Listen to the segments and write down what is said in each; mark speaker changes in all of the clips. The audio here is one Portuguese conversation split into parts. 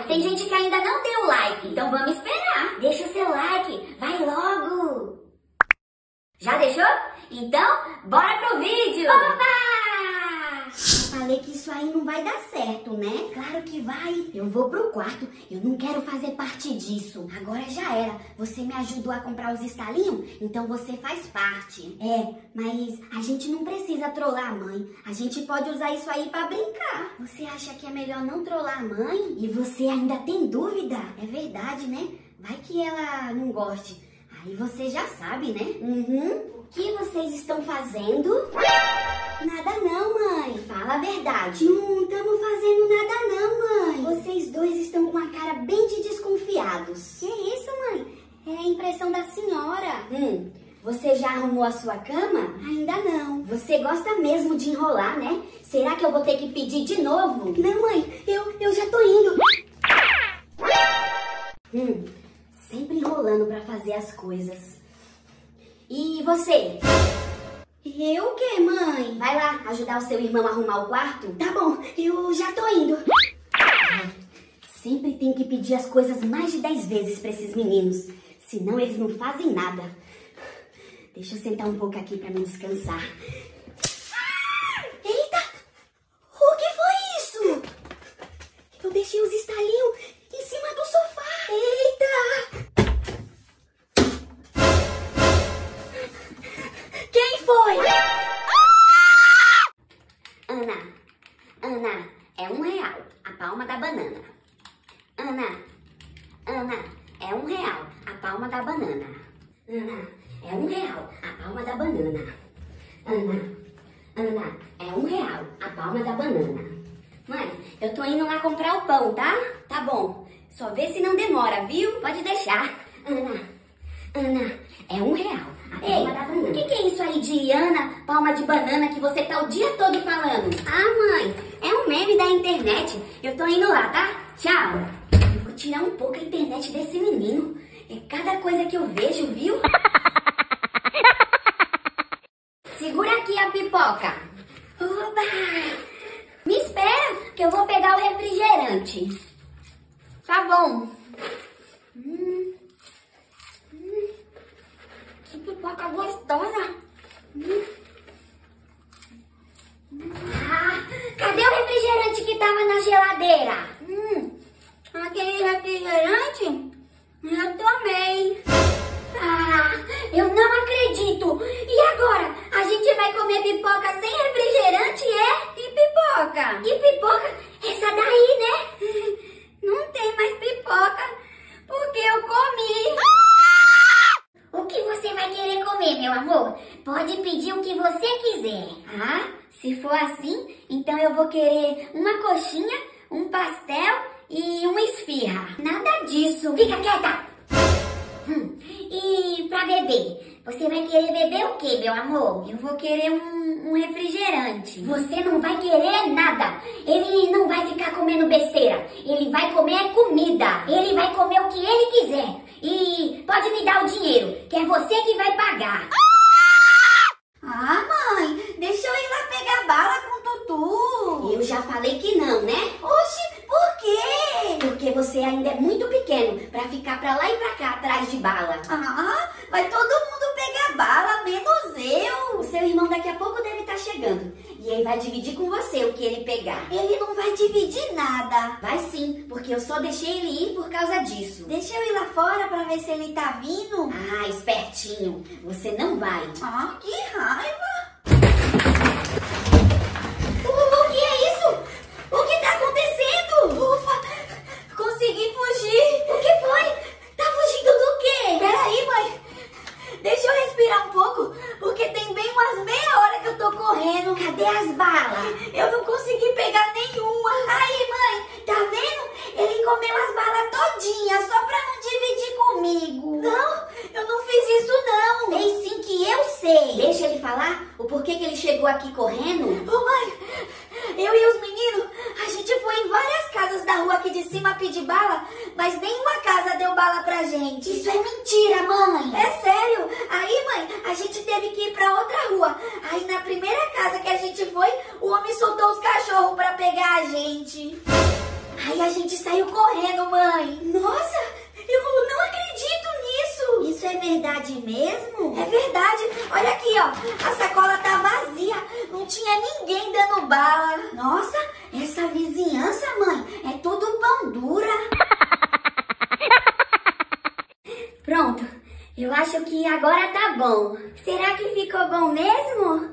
Speaker 1: Tem gente que ainda não deu like, então vamos esperar. Deixa o seu like, vai logo. Já deixou? Então, bora pro vídeo. Opa! Falei que isso aí não vai dar certo, né? Claro que vai. Eu vou pro quarto. Eu não quero fazer parte disso. Agora já era. Você me ajudou a comprar os estalinhos? Então você faz parte. É, mas a gente não precisa trollar a mãe. A gente pode usar isso aí pra brincar. Você acha que é melhor não trollar a mãe? E você ainda tem dúvida? É verdade, né? Vai que ela não goste. Aí você já sabe, né? O que vocês estão fazendo? Nada não, mãe. Fala a verdade. Não estamos fazendo nada não, mãe. Vocês dois estão com a cara bem de desconfiados. Que isso, mãe? É a impressão da senhora. Você já arrumou a sua cama? Ainda não. Você gosta mesmo de enrolar, né? Será que eu vou ter que pedir de novo? Não, mãe. Eu já tô indo. Sempre enrolando pra fazer as coisas. E você? Eu o quê, mãe? Vai lá ajudar o seu irmão a arrumar o quarto? Tá bom, eu já tô indo. Sempre tem que pedir as coisas mais de 10 vezes pra esses meninos. Senão eles não fazem nada. Deixa eu sentar um pouco aqui pra me descansar. Eita! O que foi isso? Eu deixei os estalinhos em cima do sofá. Eita! Quem foi? Ana, é R$1 a palma da banana. Ana, é R$1 a palma da banana. Ana, é R$1 a palma da banana. Ana, é R$1 a palma da banana. Mãe, eu tô indo lá comprar o pão, tá? Tá bom. Só vê se não demora, viu? Pode deixar. Ana, é R$1 a palma da banana. O que é isso aí de Ana, palma de banana, que você tá o dia todo falando? Ah, mãe, é um meme da internet. Eu tô indo lá, tá? Tchau. Eu vou tirar um pouco a internet desse menino. É cada coisa que eu vejo, viu? Segura aqui a pipoca. Oba! Me espera, que eu vou pegar o refrigerante. Tá bom. Que pipoca gostosa. Cadê o refrigerante que tava na geladeira? Aquele refrigerante? Eu tomei. Eu não acredito. E agora? A gente vai comer pipoca sem refrigerante, é? Que pipoca? Que pipoca? Essa daí, né? Não tem mais pipoca, porque eu comi. O que você vai querer comer, meu amor? Pode pedir o que você quiser. Se for assim, então eu vou querer uma coxinha, um pastel e uma esfirra. Nada disso. Fica quieta. E pra beber? Você vai querer beber o que, meu amor? Eu vou querer um refrigerante. Você não vai querer nada. Ele não vai ficar comendo besteira. Ele vai comer comida. Ele vai comer o que ele quiser. E pode me dar o dinheiro, que é você que vai pagar. Mãe, deixa eu ir lá pegar bala com o Tutu. Eu já falei que não, né? Oxi, por quê? Porque você ainda é muito pequeno pra ficar pra lá e pra cá atrás de bala. Vai todo mundo pegar bala, menos eu. O seu irmão daqui a pouco deve estar chegando. E ele vai dividir com você o que ele pegar. Ele não vai dividir nada. Vai sim, porque eu só deixei ele ir por causa disso. Deixa eu ir lá fora pra ver se ele tá vindo. Espertinho. Você não vai. Que raiva. O que é isso? O que tá acontecendo? Ufa, consegui fugir. O que foi? Tá fugindo do quê? Peraí, mãe. Deixa eu respirar um pouco, porque tem bem umas meia hora que eu tô correndo. Cadê as balas? Eu não consegui pegar nenhuma. Aí, mãe, tá vendo? Ele comeu as balas todinhas, só pra não dividir comigo. Não, eu não fiz isso não. Fez sim, que eu sei. Deixa ele falar o porquê que ele chegou aqui correndo. Mãe, eu e os meninos, a gente foi em várias casas da rua aqui de cima pedir bala, mas nenhuma casa deu bala pra gente. Isso é mentira, mãe. É sério. Aí, mãe, a gente teve que ir pra outra rua. Aí, na primeira casa que a gente foi, o homem soltou os cachorros pra pegar a gente. Aí a gente saiu correndo, mãe. Nossa, eu não acredito nisso. Isso é verdade mesmo? É verdade. Olha aqui, ó. A sacola tá vazia. Não tinha ninguém dando bala. Nossa, essa vizinhança, mãe, é tudo pão dura. Pronto. Eu acho que agora tá bom. Será que ficou bom mesmo?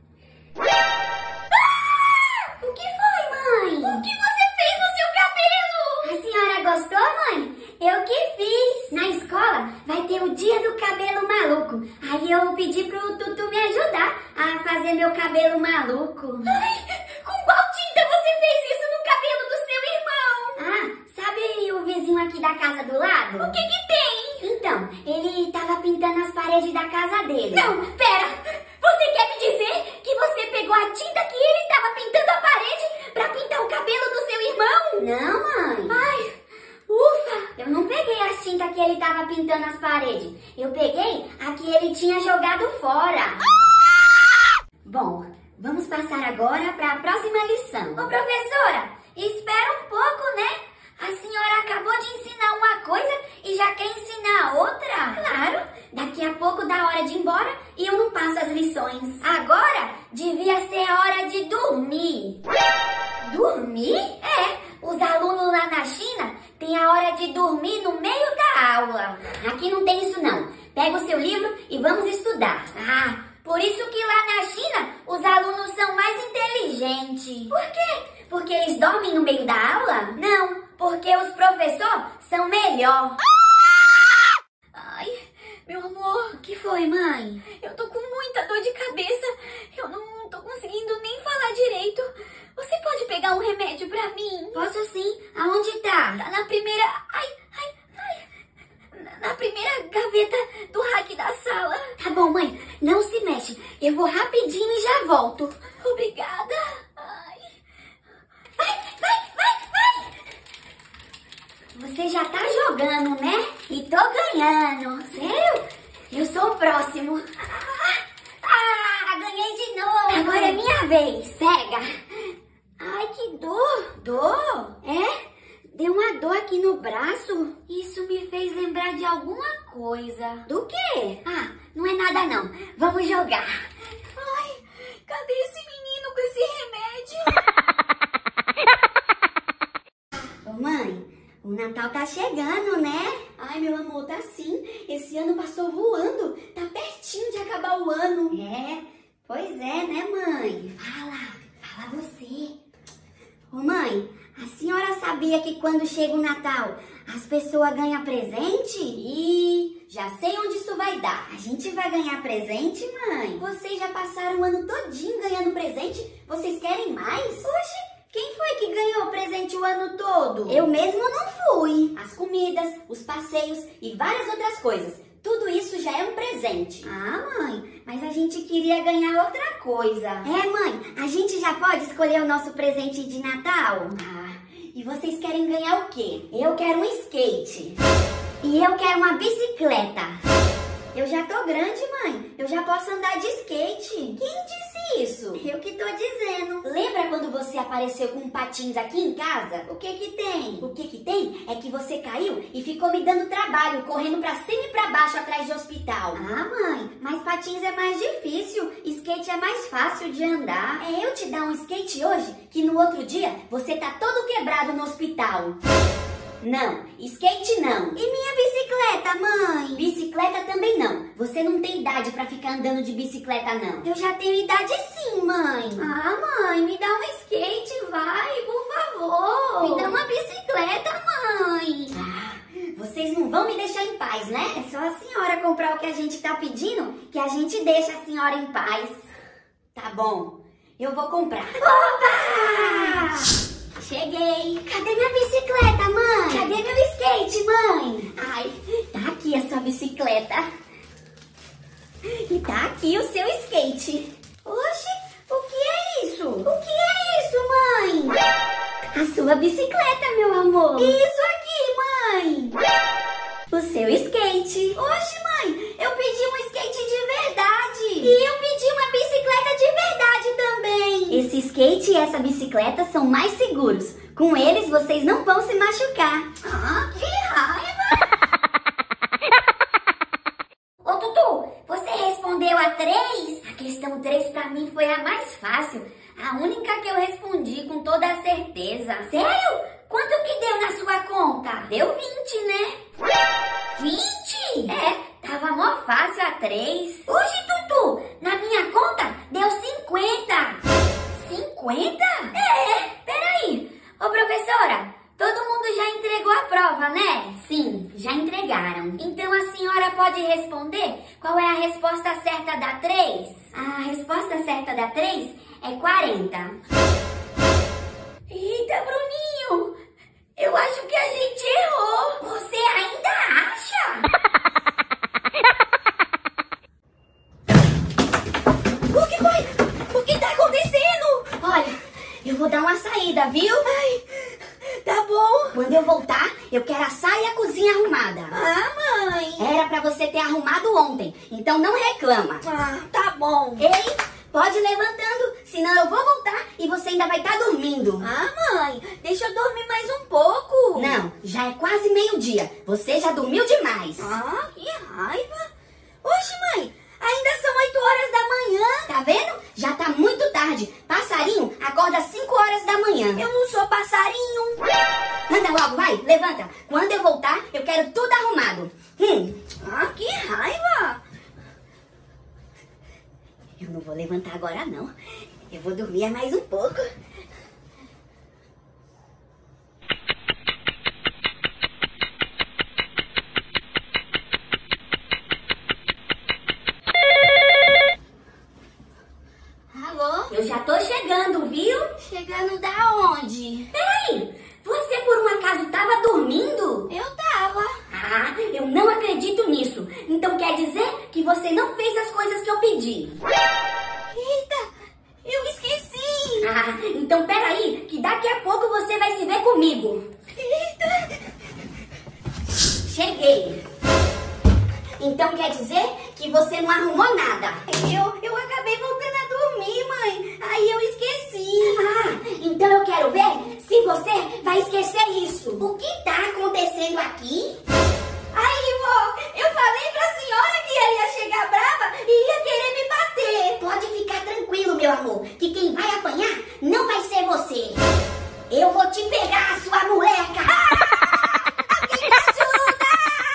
Speaker 1: O que foi, mãe? O que você fez no seu cabelo? A senhora gostou, mãe? Eu que fiz. Na escola vai ter o dia do cabelo maluco. Aí eu pedi pro Tutu me ajudar a fazer meu cabelo maluco. Ai, com qual tinta você fez isso no cabelo do seu irmão? Ah, sabe o vizinho aqui da casa do lado? O que que tem? Então, ele tava pintando as paredes da casa dele. Não, pera! Você quer me dizer que você pegou a tinta que ele tava pintando a parede pra pintar o cabelo do seu irmão? Não, mãe. Ai, ufa! Eu não peguei a tinta que ele tava pintando as paredes. Eu peguei a que ele tinha jogado fora. Bom, vamos passar agora para a próxima lição. Ô, professora, espera um pouco, né? A senhora acabou de ensinar uma coisa e já quer ensinar outra? Claro, daqui a pouco dá hora de ir embora e eu não passo as lições. Agora devia ser a hora de dormir. Dormir? É, os alunos lá na China têm a hora de dormir no meio da aula. Aqui não tem isso não. Pega o seu livro e vamos estudar. Ah, por isso que lá na China os alunos são mais inteligentes. Por quê? Porque eles dormem no meio da aula? Não, porque os professores são melhor. Ai, meu amor. O que foi, mãe? Eu tô com muita dor de cabeça. Eu não tô conseguindo nem falar direito. Você pode pegar um remédio pra mim? Posso sim. Aonde tá? Tá na primeira... Ai. Na primeira gaveta do rack da sala. Tá bom, mãe. Não se mexe. Eu vou rapidinho e já volto. Obrigada. Ai. Vai. Você já tá jogando, né? E tô ganhando. Sério? Eu sou o próximo. Ganhei de novo. Agora é minha vez. Pega. Ai, que dor. Dor? É? Deu uma dor aqui no braço. Isso me fez lembrar de alguma coisa. Do quê? Ah, não é nada não. Vamos jogar. Ai, cadê esse menino com esse remédio? Ô mãe, o Natal tá chegando, né? Ai, meu amor, tá sim. Esse ano passou voando. Tá pertinho de acabar o ano. É, pois é, né, mãe? Fala você. Ô mãe, a senhora sabia que quando chega o Natal, as pessoas ganham presente? Ih, já sei onde isso vai dar. A gente vai ganhar presente, mãe? Vocês já passaram o ano todinho ganhando presente? Vocês querem mais? Oxe, quem foi que ganhou presente o ano todo? Eu mesmo não fui. As comidas, os passeios e várias outras coisas. Tudo isso já é um presente. Ah, mãe, mas a gente queria ganhar outra coisa. É, mãe, a gente já pode escolher o nosso presente de Natal? Ah, e vocês querem ganhar o quê? Eu quero um skate. E eu quero uma bicicleta. Eu já tô grande, mãe. Eu já posso andar de skate. Quem disse isso? Eu que tô dizendo. Lembra quando você apareceu com patins aqui em casa? O que que tem? O que que tem é que você caiu e ficou me dando trabalho, correndo pra cima e pra baixo atrás de hospital. Ah, mãe, mas patins é mais difícil. Skate é mais fácil de andar. É eu te dar um skate hoje, que no outro dia você tá todo quebrado no hospital. Não, skate não. E minha bicicleta, mãe? Bicicleta também não. Você não tem idade pra ficar andando de bicicleta, não. Eu já tenho idade sim, mãe. Ah, mãe, me dá um skate, vai, por favor. Me dá uma bicicleta, mãe. Ah, vocês não vão me deixar em paz, né? É só a senhora comprar o que a gente tá pedindo, que a gente deixa a senhora em paz. Tá bom, eu vou comprar. Opa! Cheguei. Cadê minha bicicleta, mãe? Cadê meu skate, mãe? Ai, tá aqui a sua bicicleta. E tá aqui o seu skate. Oxe, o que é isso? O que é isso, mãe? A sua bicicleta, meu amor. Isso aqui, mãe. O seu skate. Oxe, mãe, eu pedi um skate de verdade. E eu pedi uma bicicleta de verdade também. Esse skate e essa bicicleta são mais seguros. Com eles vocês não vão se machucar. Ah, que raiva! Ô, Tutu, você respondeu a 3? A questão 3 pra mim foi a mais fácil. A única que eu respondi com toda a certeza. Sério? Quanto que deu na sua conta? Deu 20, né? 20? É, tava mó fácil a 3. Hoje, Tutu, na minha conta deu 50. 50? É, peraí. Ô, professora, todo mundo já entregou a prova, né? Sim, já entregaram. Então a senhora pode responder qual é a resposta certa da 3? A resposta certa da 3 é 40. Eita, Bruninho, eu acho que a gente errou. Você ainda acha? O que foi? O que tá acontecendo? Olha, eu vou dar uma saída, viu? Ai, tá bom. Quando eu voltar, eu quero a sala e a cozinha arrumada. Ah, mãe. Era pra você ter arrumado ontem, então não reclama. Ah, tá bom. Ei, pode ir levantando, senão eu vou voltar e você ainda vai estar dormindo. Ah, mãe, deixa eu dormir mais um pouco. Não, já é quase meio-dia. Você já dormiu demais. Ah, que raiva. Oxe, mãe, ainda são 8 horas da manhã. Tá vendo? Já tá muito tarde. Passarinho acorda às 5 horas da manhã. Eu não sou passarinho. Anda logo, vai, levanta. Quando eu voltar, eu quero tudo arrumado. Ah, que raiva. Eu não vou levantar agora, não. Eu vou dormir mais um pouco. Alô? Eu já tô chegando, viu? Chegando da onde? Peraí, você por um acaso tava dormindo? Eu tava. Ah, eu não acredito nisso. Então quer dizer que você não fez as coisas que eu pedi. Eita, eu esqueci. Ah, então peraí, que daqui a pouco você vai se ver comigo. Eita. Cheguei. Então quer dizer que você não arrumou nada. Eu acabei voltando a dormir, mãe. Aí eu esqueci. Ah, então eu quero ver se você vai esquecer isso. O que tá acontecendo aqui? Aí, vó, eu falei pra senhora que ela ia chegar brava e ia querer me bater. Pode ficar tranquilo, meu amor, que quem vai apanhar não vai ser você. Eu vou te pegar, sua moleca. Alguém me ajuda!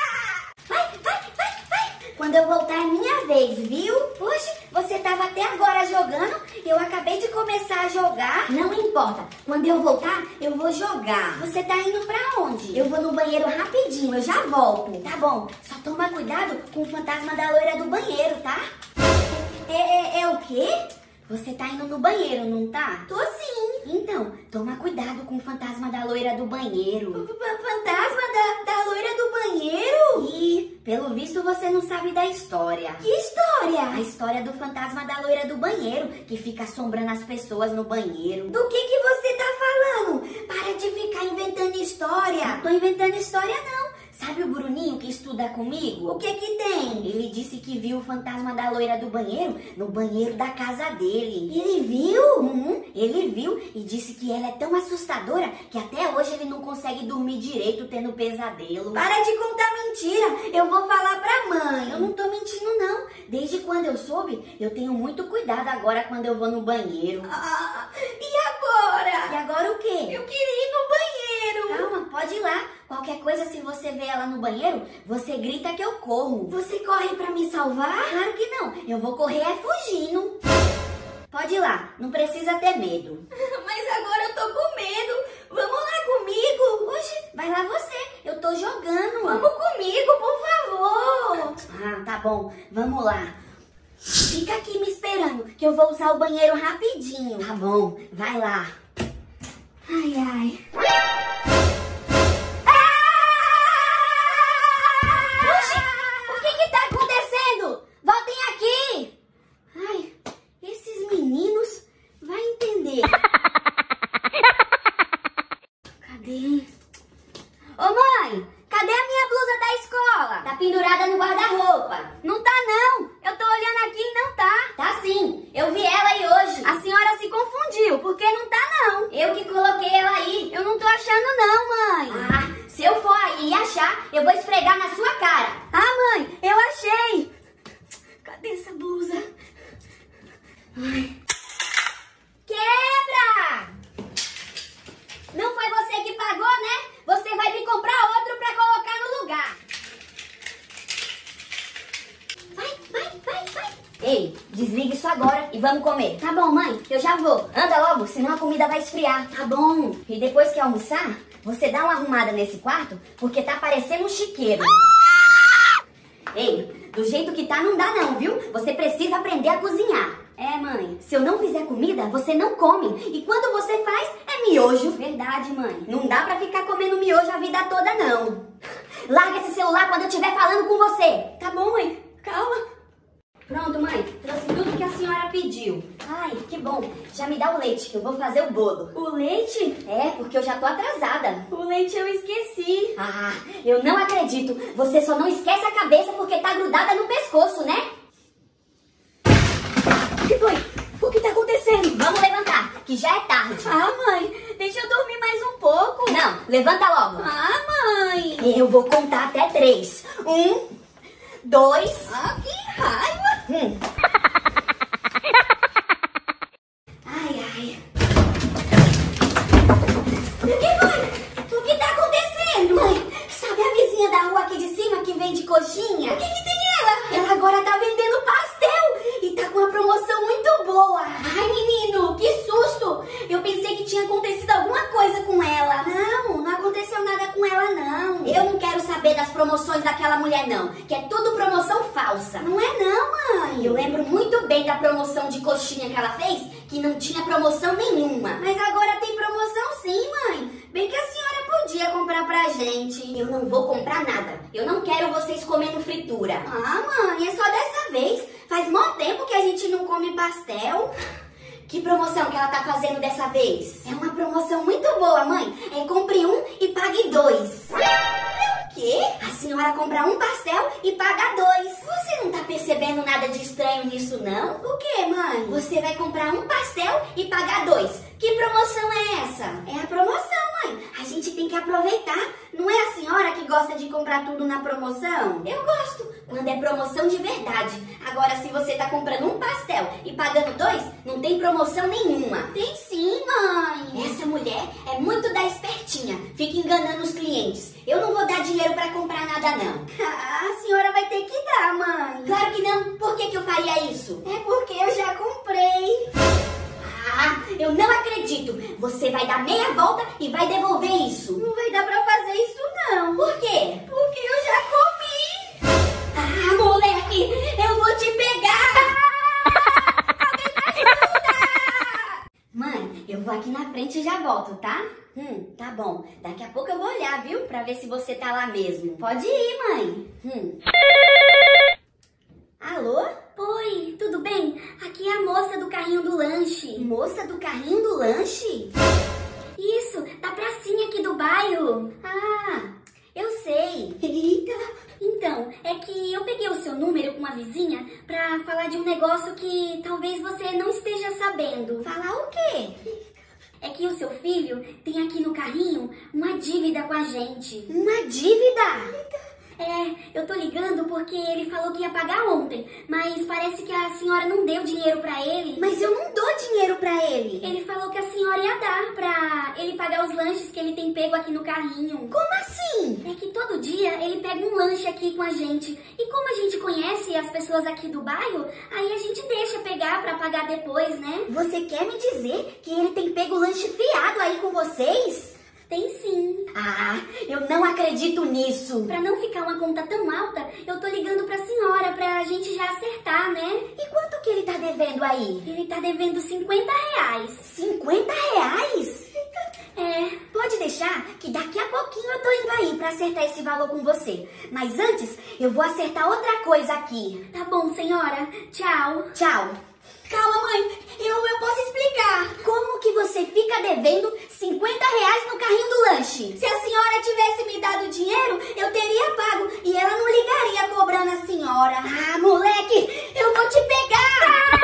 Speaker 1: Vai. Quando eu voltar é minha vez, viu? Poxa, você tava até agora jogando, eu acabei de começar a jogar. Não importa, quando eu voltar, eu vou jogar. Você tá indo pra onde? Eu vou no banheiro rapidinho, eu já volto. Tá bom, só toma cuidado com o fantasma da loira do banheiro, tá? É o quê? Você tá indo no banheiro, não tá? Tô sim. Então, toma cuidado com o fantasma da loira do banheiro. Fantasma da loira do banheiro? E, pelo visto, você não sabe da história. Que história? A história do fantasma da loira do banheiro, que fica assombrando as pessoas no banheiro. Do que você tá falando? Para de ficar inventando história. Não tô inventando história, não. Sabe o Bruninho que estuda comigo? O que tem? Ele disse que viu o fantasma da loira do banheiro no banheiro da casa dele. Ele viu? Ele viu e disse que ela é tão assustadora que até hoje ele não consegue dormir direito tendo pesadelo. Para de contar mentira, eu vou falar pra mãe. Eu não tô mentindo não. Desde quando eu soube, eu tenho muito cuidado agora quando eu vou no banheiro. E agora? E agora o quê? Eu queria ir no banheiro. Calma, pode ir lá. Qualquer coisa, se você vê ela no banheiro, você grita que eu corro. Você corre pra me salvar? Claro que não. Eu vou correr fugindo. Pode ir lá, não precisa ter medo. Mas agora eu tô com medo. Vamos lá comigo. Oxe, vai lá você. Eu tô jogando. Vamos comigo, por favor. Ah, tá bom. Vamos lá. Fica aqui me esperando, que eu vou usar o banheiro rapidinho. Tá bom, vai lá. Ai. Ô mãe, cadê a minha blusa da escola? Tá pendurada no guarda-roupa. Não tá não, eu tô olhando aqui e não tá. Tá sim, eu vi ela aí hoje. A senhora se confundiu, porque não tá não. Eu que coloquei ela aí. Eu não tô esfregar na sua cara.
Speaker 2: Ah, mãe, eu achei. Cadê essa blusa? Ai.
Speaker 1: Quebra! Não foi você que pagou, né? Você vai vir comprar outro pra colocar no lugar. Vai. Ei, desliga isso agora e vamos comer.
Speaker 2: Tá bom, mãe, eu já vou.
Speaker 1: Anda logo, senão a comida vai esfriar.
Speaker 2: Tá bom.
Speaker 1: E depois que almoçar, você dá uma arrumada nesse quarto, porque tá parecendo um chiqueiro. Ei, do jeito que tá não dá não, viu? Você precisa aprender a cozinhar.
Speaker 2: É, mãe.
Speaker 1: Se eu não fizer comida, você não come. E quando você faz, é miojo.
Speaker 2: Verdade, mãe.
Speaker 1: Não dá pra ficar comendo miojo a vida toda, não. Larga esse celular quando eu estiver falando com você.
Speaker 2: Tá bom, mãe. Calma. Pronto, mãe. Trouxe tudo que a senhora pediu.
Speaker 1: Ai, que bom. Já me dá o leite, que eu vou fazer o bolo.
Speaker 2: O leite?
Speaker 1: É, porque eu já tô atrasada.
Speaker 2: O leite eu esqueci.
Speaker 1: Ah, eu não acredito. Você só não esquece a cabeça porque tá grudada no pescoço, né?
Speaker 2: O que foi? O que tá acontecendo?
Speaker 1: Vamos levantar, que já é tarde.
Speaker 2: Ah, mãe, deixa eu dormir mais um pouco.
Speaker 1: Não, levanta logo.
Speaker 2: Ah, mãe.
Speaker 1: Eu vou contar até 3. 1, 2...
Speaker 2: Ah, que raiva.
Speaker 1: Ai. O que foi? O que tá acontecendo?
Speaker 2: Mãe, sabe a vizinha da rua aqui de cima que vende coxinha?
Speaker 1: O que tem ela?
Speaker 2: Ela agora tá vendendo pastel e tá com uma promoção muito boa.
Speaker 1: Ai, menino, que susto!
Speaker 2: Eu pensei que tinha acontecido alguma coisa com ela.
Speaker 1: Não aconteceu nada com ela, não. Eu não quero saber das promoções daquela mulher, não. Que é tudo promoção falsa.
Speaker 2: Não é não, mãe.
Speaker 1: Eu lembro muito bem da promoção de coxinha que ela fez, que não tinha promoção nenhuma.
Speaker 2: Mas agora tem promoção sim, mãe. Bem que a senhora podia comprar pra gente.
Speaker 1: Eu não vou comprar nada. Eu não quero vocês comendo fritura.
Speaker 2: Ah, mãe, é só dessa vez. Faz mó tempo que a gente não come pastel.
Speaker 1: Que promoção que ela tá fazendo dessa vez?
Speaker 2: É uma promoção muito boa, mãe. É compre um e pague 2.
Speaker 1: O quê?
Speaker 2: A senhora compra um pastel e paga 2.
Speaker 1: Você não tá percebendo nada de estranho nisso, não?
Speaker 2: O quê, mãe?
Speaker 1: Você vai comprar um pastel e pagar 2. Que promoção é essa?
Speaker 2: É a promoção, mãe. A gente tem que aproveitar. Não é a senhora que gosta de comprar tudo na promoção?
Speaker 1: Eu gosto, quando é promoção de verdade. Agora, se você tá comprando um pastel e pagando 2, não tem promoção nenhuma.
Speaker 2: Tem sim, mãe.
Speaker 1: Essa mulher é muito da espertinha. Fica enganando os clientes. Eu não vou dar dinheiro pra comprar nada, não.
Speaker 2: A senhora vai ter que dar, mãe.
Speaker 1: Claro que não. Por que eu faria isso?
Speaker 2: É porque eu já comprei.
Speaker 1: Ah, eu não acredito. Você vai dar meia volta e vai devolver isso.
Speaker 2: Não vai dar pra fazer isso, não.
Speaker 1: Por quê?
Speaker 2: Porque eu já comi.
Speaker 1: Ah, moleque, eu vou te pegar.
Speaker 2: Alguém me ajuda.
Speaker 1: Mãe, eu vou aqui na frente e já volto, tá? Tá bom. Daqui a pouco eu vou olhar, viu? Pra ver se você tá lá mesmo.
Speaker 2: Pode ir, mãe.
Speaker 1: Alô?
Speaker 2: Oi, tudo bem? Aqui é a moça do carrinho do lanche.
Speaker 1: Moça do carrinho do lanche?
Speaker 2: Isso, da pracinha aqui do bairro.
Speaker 1: Ah, eu sei.
Speaker 2: Eita! Então, é que eu peguei o seu número com uma vizinha pra falar de um negócio que talvez você não esteja sabendo.
Speaker 1: Falar o quê?
Speaker 2: É que o seu filho tem aqui no carrinho uma dívida com a gente.
Speaker 1: Uma dívida?
Speaker 2: É, eu tô ligando porque ele falou que ia pagar ontem, mas parece que a senhora não deu dinheiro pra ele.
Speaker 1: Mas eu não dou dinheiro pra ele.
Speaker 2: Ele falou que a senhora ia dar pra ele pagar os lanches que ele tem pego aqui no carrinho.
Speaker 1: Como assim?
Speaker 2: É que todo dia ele pega um lanche aqui com a gente. E como a gente conhece as pessoas aqui do bairro, aí a gente deixa pegar pra pagar depois, né?
Speaker 1: Você quer me dizer que ele tem pego lanche fiado aí com vocês?
Speaker 2: Tem sim.
Speaker 1: Ah, eu não acredito nisso.
Speaker 2: Pra não ficar uma conta tão alta, eu tô ligando pra senhora pra gente já acertar, né?
Speaker 1: E quanto que ele tá devendo aí?
Speaker 2: Ele tá devendo R$50.
Speaker 1: 50 reais?
Speaker 2: É.
Speaker 1: Pode deixar que daqui a pouquinho eu tô indo aí pra acertar esse valor com você. Mas antes, eu vou acertar outra coisa aqui.
Speaker 2: Tá bom, senhora. Tchau.
Speaker 1: Tchau.
Speaker 2: Calma, mãe. Eu posso explicar.
Speaker 1: Como que você fica devendo 50 reais no carrinho do lanche?
Speaker 2: Se a senhora tivesse me dado dinheiro, eu teria pago. E ela não ligaria cobrando a senhora.
Speaker 1: Ah, moleque, eu vou te pegar.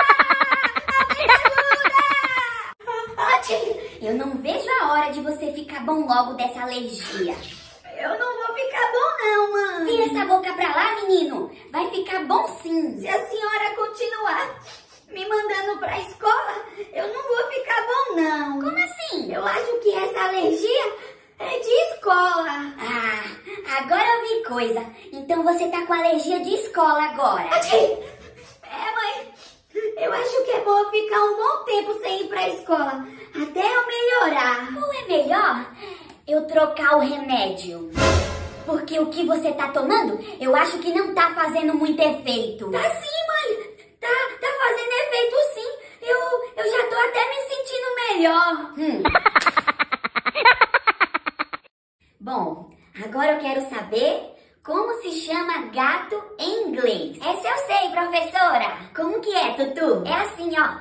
Speaker 2: Me ajuda!
Speaker 1: Eu não vejo a hora de você ficar bom logo dessa alergia.
Speaker 2: Eu não vou ficar bom não, mãe.
Speaker 1: Vira essa boca pra lá, menino. Vai ficar bom sim.
Speaker 2: Se a senhora continuar me mandando pra escola, eu não vou ficar bom não.
Speaker 1: Como assim?
Speaker 2: Eu acho que essa alergia é de escola.
Speaker 1: Ah, agora eu vi coisa. Então você tá com alergia de escola agora.
Speaker 2: Mãe, eu acho que é bom ficar um bom tempo sem ir pra escola, até eu melhorar.
Speaker 1: Ou é melhor eu trocar o remédio? Porque o que você tá tomando, eu acho que não tá fazendo muito efeito.
Speaker 2: Tá sim, mãe. Tá fazendo efeito sim. Eu já tô até me sentindo melhor.
Speaker 1: Bom, agora eu quero saber como se chama gato em inglês.
Speaker 2: Essa eu sei, professora.
Speaker 1: Como que é, Tutu?
Speaker 2: É assim, ó.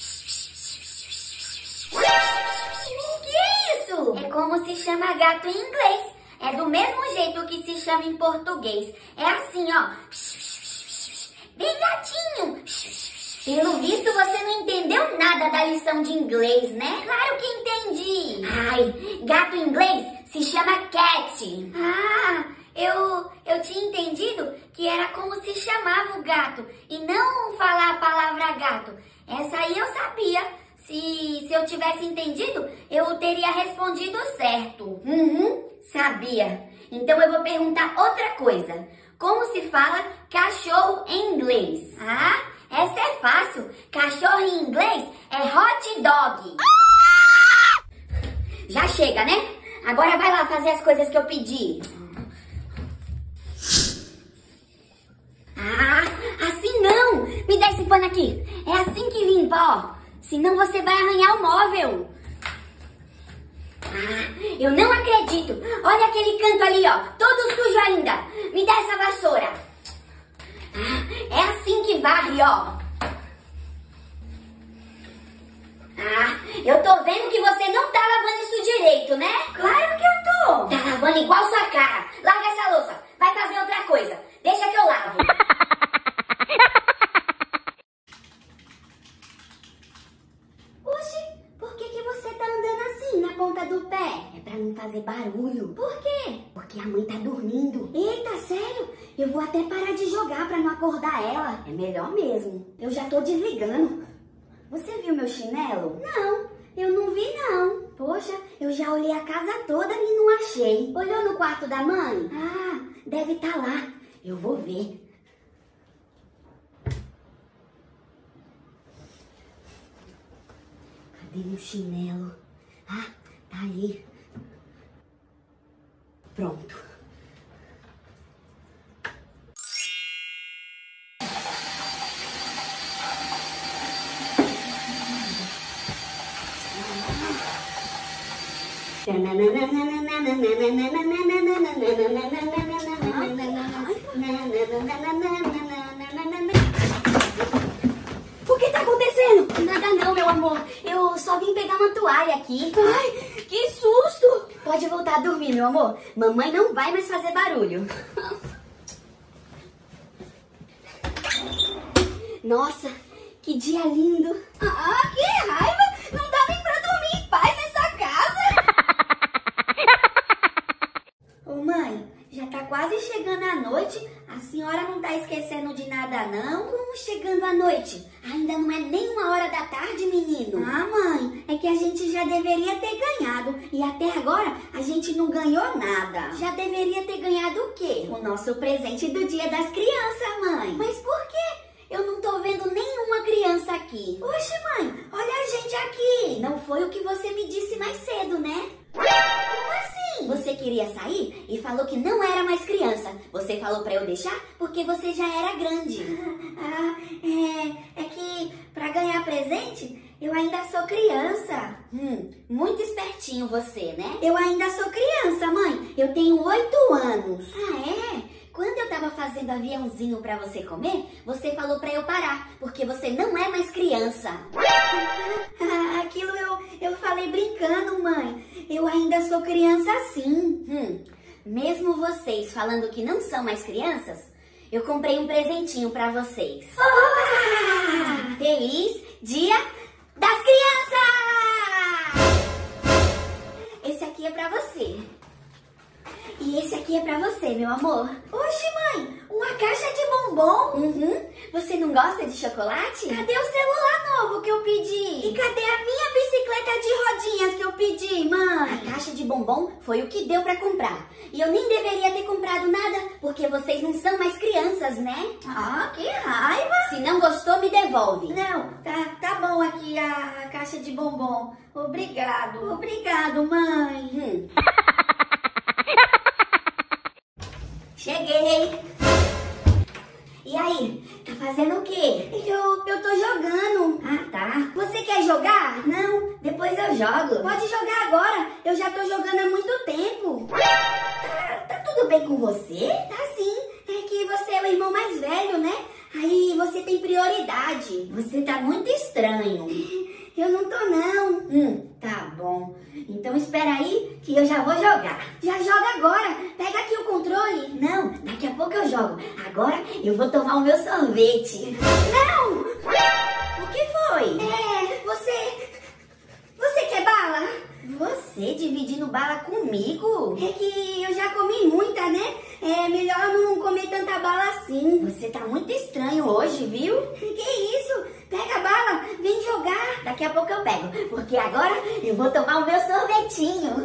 Speaker 2: O que é isso?
Speaker 1: É como se chama gato em inglês. É do mesmo jeito que se chama em português. É assim, ó. Vem, gatinho. Pelo visto, você não entendeu nada da lição de inglês, né?
Speaker 2: Claro que entendi.
Speaker 1: Ai, gato em inglês se chama cat.
Speaker 2: Ah, eu tinha entendido que era como se chamava o gato e não falar a palavra gato. Essa aí eu sabia. Se eu tivesse entendido, eu teria respondido certo.
Speaker 1: Sabia. Então eu vou perguntar outra coisa. Como se fala cachorro em inglês?
Speaker 2: Ah, essa é fácil.
Speaker 1: Cachorro em inglês é hot dog. Já chega, né? Agora vai lá fazer as coisas que eu pedi. Ah, assim não! Me dá esse pano aqui. É assim que limpa, ó. Senão você vai arranhar o móvel. Ah, eu não acredito. Olha aquele canto ali, ó. Todo sujo ainda. Me dá essa vassoura. Ah, é assim que varre, ó. Ah, eu tô vendo que você não tá lavando isso direito, né?
Speaker 2: Claro que eu tô.
Speaker 1: Tá lavando igual sua cara. Larga essa louça. Vai fazer outra coisa. Deixa que eu lavo.
Speaker 2: Oxi, por que você tá andando assim na ponta do pé?
Speaker 1: É pra não fazer barulho.
Speaker 2: Por quê?
Speaker 1: Porque a mãe tá dormindo.
Speaker 2: Eita, sério? Eu vou até parar de jogar pra não acordar ela.
Speaker 1: É melhor mesmo. Eu já tô desligando. Você viu meu chinelo?
Speaker 2: Não, eu não vi não.
Speaker 1: Poxa, eu já olhei a casa toda e não achei.
Speaker 2: Olhou no quarto da mãe?
Speaker 1: Ah, deve estar lá. Eu vou ver. Cadê meu chinelo? Ah, tá ali. Pronto.
Speaker 2: O que tá acontecendo? Nada não, meu amor. Eu só vim pegar uma toalha aqui. Ai, que susto!
Speaker 1: Pode voltar a dormir, meu amor. Mamãe não vai mais fazer barulho. Nossa, que dia lindo.
Speaker 2: Ah, que raiva! Não dá nem pra dormir em paz nessa casa. Ô mãe, já tá quase chegando a noite. A senhora não tá esquecendo de nada não?
Speaker 1: Como chegando a noite? Ainda não é nem 1h da tarde, menino.
Speaker 2: Ah, mãe, é que a gente já deveria ter ganhado. E até agora a gente não ganhou nada.
Speaker 1: Já deveria ter ganhado o quê?
Speaker 2: O nosso presente do Dia das Crianças, mãe.
Speaker 1: Mas por quê? Eu não tô vendo nenhuma criança aqui.
Speaker 2: Oxe, mãe, olha a gente aqui.
Speaker 1: Não foi o que você me disse mais cedo, né?
Speaker 2: Como assim?
Speaker 1: Você queria sair e falou que não era mais criança. Você falou pra eu deixar porque você já era grande.
Speaker 2: É que pra ganhar presente, eu ainda sou criança.
Speaker 1: Muito espertinho você, né?
Speaker 2: Eu ainda sou criança, mãe. Eu tenho 8 anos.
Speaker 1: Ah, é? Quando eu tava fazendo aviãozinho pra você comer, você falou pra eu parar, porque você não é mais criança.
Speaker 2: Aquilo eu falei brincando, mãe. Eu ainda sou criança sim.
Speaker 1: Mesmo vocês falando que não são mais crianças, eu comprei um presentinho pra vocês. Feliz Dia das Crianças! Esse aqui é pra você.
Speaker 2: E esse aqui é pra você, meu amor. Oxe, mãe, uma caixa de bombom? Você não gosta de chocolate? Cadê o celular novo que eu pedi? E cadê a minha bicicleta de rodinhas que eu pedi, mãe? A caixa de bombom foi o que deu pra comprar. E eu nem deveria ter comprado nada, porque vocês não são mais crianças, né? Ah, que raiva! Se não gostou, me devolve. Não, tá bom aqui a caixa de bombom. Obrigado. Obrigado, mãe. Cheguei. E aí, tá fazendo o quê? Eu tô jogando. Ah, tá. Você quer jogar? Não, depois eu jogo. Pode jogar agora, eu já tô jogando há muito tempo. Tá tudo bem com você? Tá sim, é que você é o irmão mais velho, né? Aí você tem prioridade. Você tá muito estranho. Eu não tô não. Tá bom. Então espera aí que eu já vou jogar. Já joga agora. Pega aqui o controle. Não, daqui a pouco eu jogo. Agora eu vou tomar o meu sorvete. Não! O que foi? Você quer bala? Você dividindo bala comigo? É que eu já comi muita, né? É melhor não comer tanta bala assim. Você tá muito estranho hoje, viu? Que isso? Pega a bala, vem jogar. Daqui a pouco eu pego, porque agora eu vou tomar o meu sorvetinho.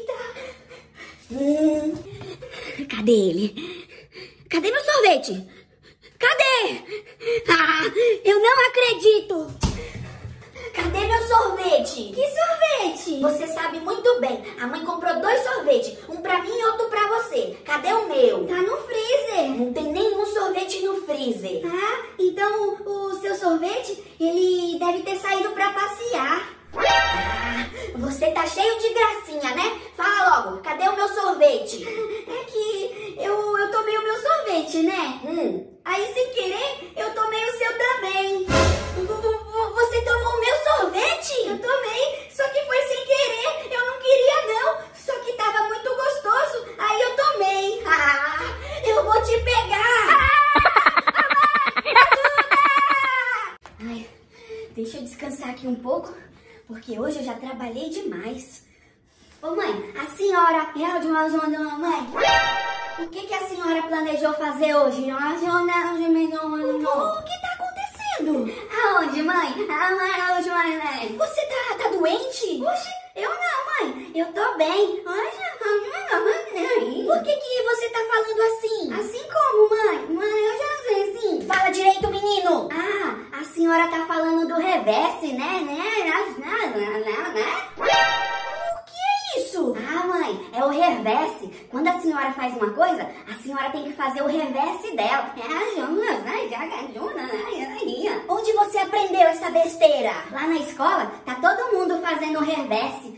Speaker 2: Eita. Cadê ele? Cadê meu sorvete? Cadê? Ah, eu não acredito. Cadê meu sorvete? Que sorvete? Você sabe muito bem. A mãe comprou 2 sorvetes. Um pra mim e outro pra você. Cadê o meu? Tá no freezer. Não tem nenhum sorvete no freezer. Ah, então o seu sorvete, ele deve ter saído pra passear. Ah, você tá cheio de gracinha, né? Fala logo, cadê o meu sorvete? É que eu tomei o meu sorvete, né? Aí sem querer, eu tomei o seu também. Você tomou o meu sorvete? Eu tomei, só que foi sem querer. Eu não queria não, só que tava muito gostoso. Aí eu tomei. Ah, eu vou te pegar. Ajuda! Ai, deixa eu descansar aqui um pouco, porque hoje eu já trabalhei demais. Ô mãe, a senhora... Mãe, o que a senhora planejou fazer hoje? O que tá acontecendo? Aonde, mãe? Aonde, mãe? Você tá doente? Oxe, eu não, mãe. Eu tô bem. Por que você tá falando assim? Assim como, mãe? Mãe, eu já não sei assim. Fala direito, menino. Ah, a senhora tá falando do reverse, né? Ah, mãe, é o reverse. Quando a senhora faz uma coisa, a senhora tem que fazer o reverse dela. Onde você aprendeu essa besteira? Lá na escola, tá todo mundo fazendo o reverse.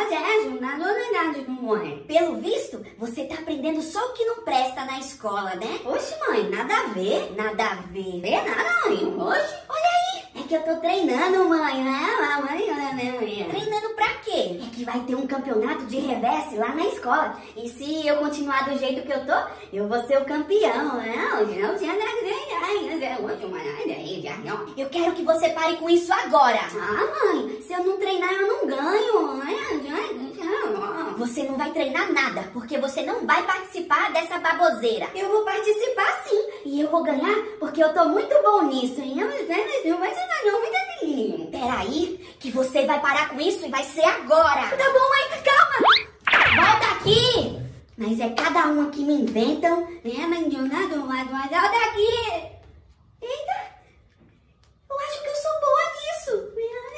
Speaker 2: Pelo visto, você tá aprendendo só o que não presta na escola, né? Oxe, mãe, nada a ver. Nada a ver. Vê nada, mãe. Oxe, olha aí. É que eu tô treinando, mãe. Treinando pra quê? É que vai ter um campeonato de reverse lá na escola. E se eu continuar do jeito que eu tô, eu vou ser o campeão. Eu quero que você pare com isso agora. Ah, mãe, se eu não treinar, eu não ganho. Você não vai treinar nada, porque você não vai participar dessa baboseira. Eu vou participar sim, e eu vou ganhar, porque eu tô muito bom nisso. Peraí, que você vai parar com isso e vai ser agora. Tá bom, mãe, calma. Volta aqui. Mas é cada uma que me inventam. Volta aqui. Eita, eu acho que eu sou boa nisso.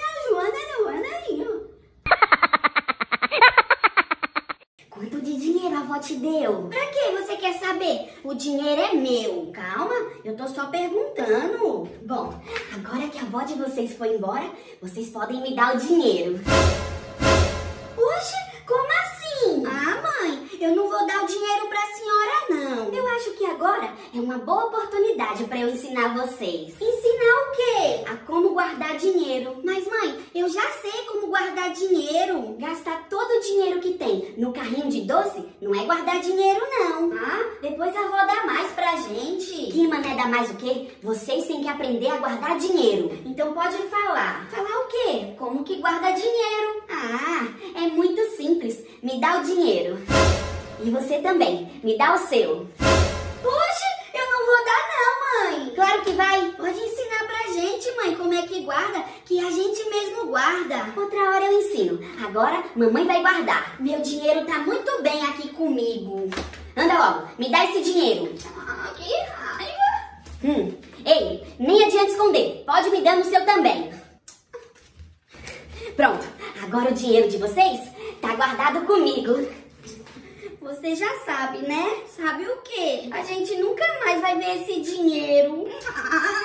Speaker 2: Quanto de dinheiro a avó te deu? Pra que você quer saber? O dinheiro é meu. Calma, eu tô só perguntando. Bom, agora que a avó de vocês foi embora, vocês podem me dar o dinheiro. Oxe, como assim? Ah, mãe, eu não vou dar o dinheiro pra senhora, não. Eu acho que agora é uma boa oportunidade pra eu ensinar vocês. Ensinar o quê? A como guardar dinheiro. Mas, mãe, eu já sei como guardar dinheiro. Gastar todo o dinheiro que tem no carrinho de doce não é guardar dinheiro, não. Ah, depois a avó dá mais pra gente. Que mané dá mais o quê? Vocês têm que aprender a guardar dinheiro. Então pode falar. Falar o quê? Como que guarda dinheiro? Ah, é muito simples. Me dá o dinheiro.
Speaker 1: E você também. Me dá o seu.
Speaker 2: Poxa, eu não vou dar não, mãe.
Speaker 1: Claro que vai.
Speaker 2: Pode ensinar pra gente, mãe, como é que guarda, que a gente mesmo guarda.
Speaker 1: Outra hora eu ensino. Agora, mamãe vai guardar. Meu dinheiro tá muito bem aqui comigo. Anda logo, me dá esse dinheiro.
Speaker 2: Ah, que raiva.
Speaker 1: Ei, nem adianta esconder. Pode me dar no seu também. Pronto, agora o dinheiro de vocês tá guardado comigo.
Speaker 2: Você já sabe, né? Sabe o quê? A gente nunca mais vai ver esse dinheiro.